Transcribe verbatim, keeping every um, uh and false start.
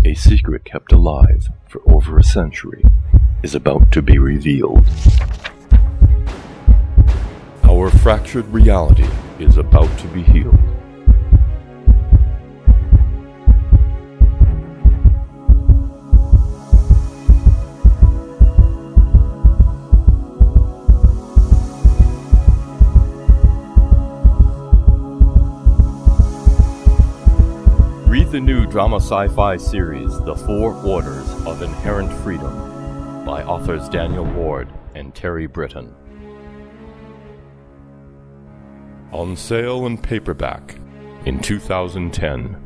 A secret kept alive for over a century is about to be revealed. Our fractured reality is about to be healed. Read the new drama sci-fi series, The Four Orders of Inherent Freedom, by authors Daniel Ward and Terre Britton. On sale in paperback in two thousand ten.